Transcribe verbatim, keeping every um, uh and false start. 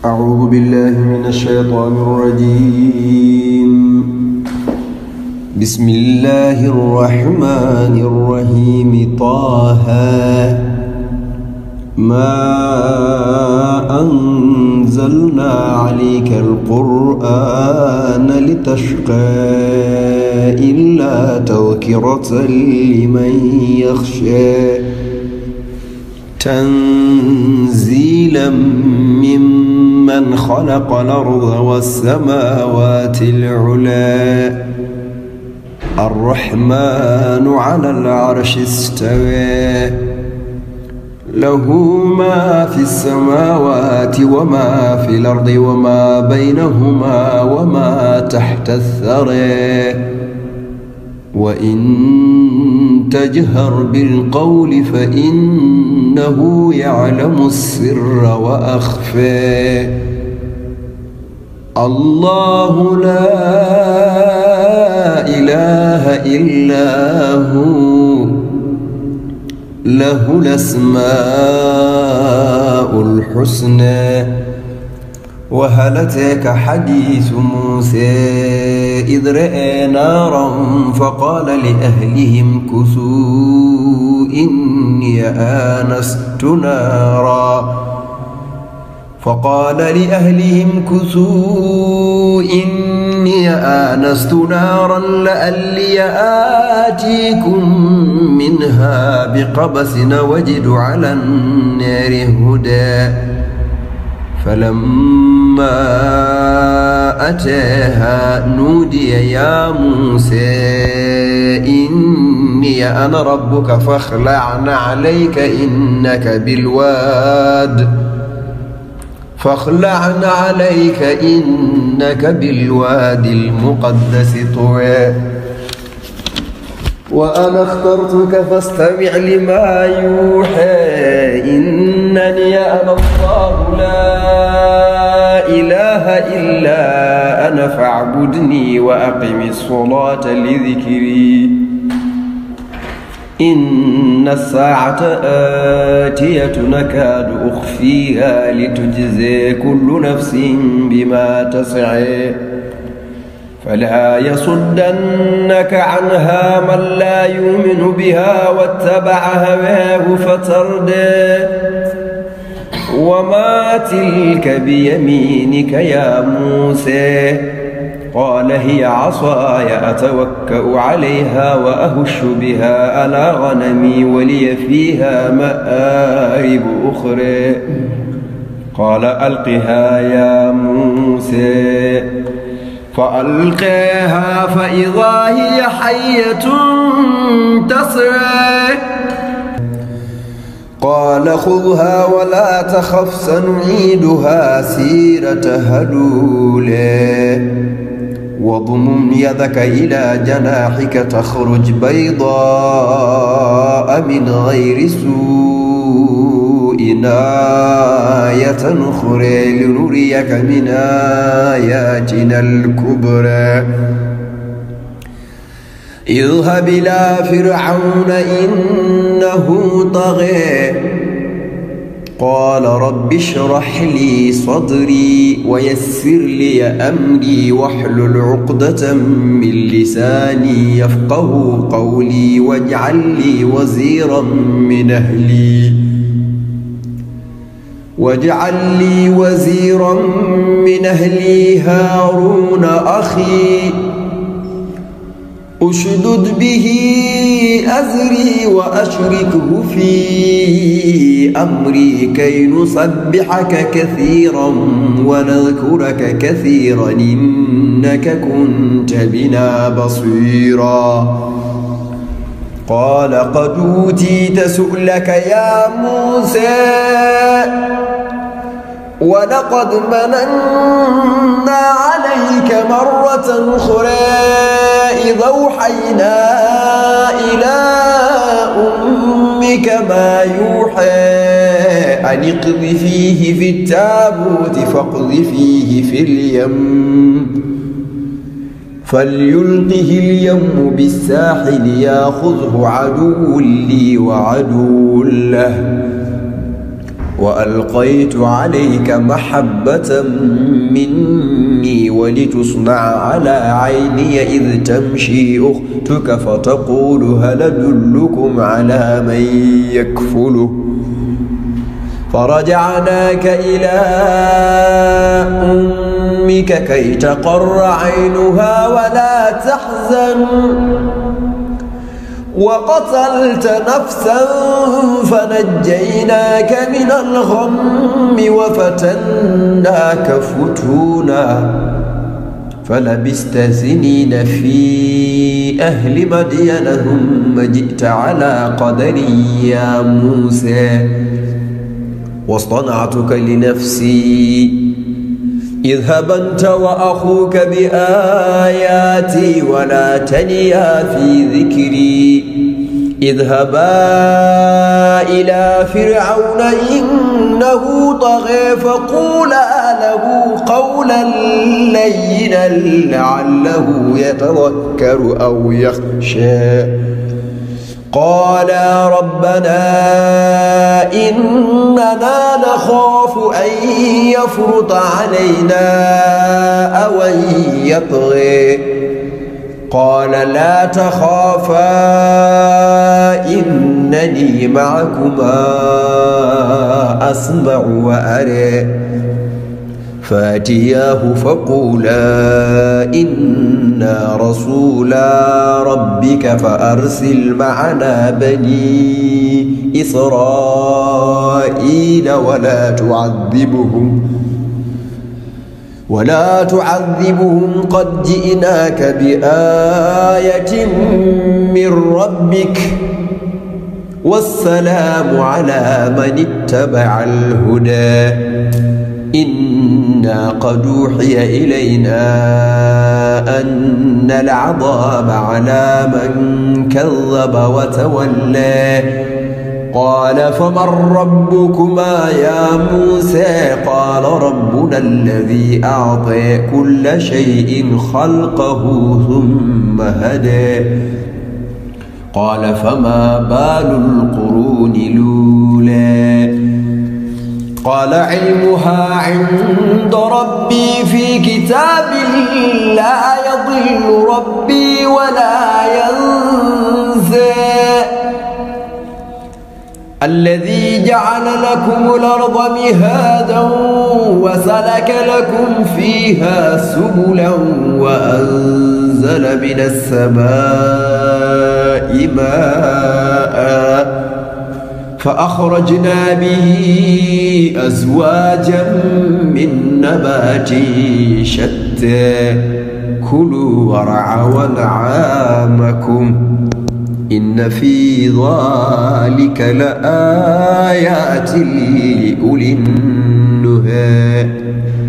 أعوذ بالله من الشيطان الرجيم. بسم الله الرحمن الرحيم. طه ما أنزلنا عليك القرآن لتشقى إلا تذكرة لمن يخشى تنزيلا ممن خلق الأرض والسماوات العلى الرحمن على العرش استوى له ما في السماوات وما في الأرض وما بينهما وما تحت الثرى وإن تجهر بالقول فإنه يعلم السر وأخفى الله لا إله إلا هو له الأسماء الحسنى. وهل أتاك حديث موسى إذ رأى نارا فقال لأهلهم كثوا إني آنست نارا فقال لأهلهم كثوا إني آنست نارا لعلي آتيكم منها بقبس وجد على النار هدى فلما أتاها نودي يا موسى إني أنا ربك فاخلع عليك إنك بالواد فاخلع عليك إنك بالواد المقدس طوى وأنا اخترتك فاستمع لما يوحى إنني أنا الله لا إله إلا أنا فاعبدني وأقم الصلاة لذكري إن الساعة آتية نكاد أخفيها لتجزي كل نفس بما تسعى فلا يصدنك عنها من لا يؤمن بها واتبع هواه فتردى وما تلك بيمينك يا موسى قال هي عصاي أتوكأ عليها وأهش بها على غنمي ولي فيها مآرب أخرى قال ألقها يا موسى فألقاها فإذا هي حية تسعى قال خذها ولا تخف سنعيدها سيرتها الأولى واضمم يدك إلى جناحك تخرج بيضاء من غير سوء آية أخرى لنريك من آياتنا الكبرى اذهب إلى فرعون إنه طغى قال رب اشرح لي صدري ويسر لي أمري واحلل عقدة من لساني يفقه قولي واجعل لي وزيرا من أهلي واجعل لي وزيرا من أهلي هارون أخي أشدد به أزري وأشركه في أمري كي نسبحك كثيرا ونذكرك كثيرا إنك كنت بنا بصيرا قال قد أوتيت سؤلك يا موسى ولقد مننا عليك مرة أخرى إذ أوحينا إلى أمك ما يوحى أن اقذفيه في التابوت فاقذفيه في اليم فليلقه اليم بالساحل ياخذه عدو لي وعدو له وألقيت عليك محبة مني ولتصنع على عيني إذ تمشي أختك فتقول هل أدلكم على من يكفله فرجعناك إلى أمك كي تقر عينها ولا تحزن وقتلت نفسا فنجيناك من الغم وفتناك فتونا فلبست سنين في أهل مدين ثم جئت على قدري يا موسى واصطنعتك لنفسي اذهب أنت وأخوك بآياتي ولا تنيا في ذكري اذهبا إلى فرعون إنه طغى فقولا له قولا لينا لعله يتذكر أو يخشى قالا ربنا إننا نخاف أن يفرط علينا أو أن يطغى قال لا تخافا إنني معكما أسمع وأرى فاتياه فقولا إنا رسولا ربك فأرسل معنا بني إسرائيل ولا تعذبهم ولا تعذبهم قد جئناك بآية من ربك والسلام على من اتبع الهدى إنا قد أوحي إلينا أن العذاب على من كذب وتولى قال فمن ربكما يا موسى قال ربنا الذي أعطى كل شيء خلقه ثم هدى قال فما بال القرون الأولى قال علمها عند ربي في كتاب لا يضل ربي ولا ينسى الذي جعل لكم الأرض مهادا وسلك لكم فيها سبلا وأنزل من السماء ماء فأخرجنا به أزواجا من نبات شتى كلوا ورعوا أنعامكم إن في ذلك لآيات لأولي النهى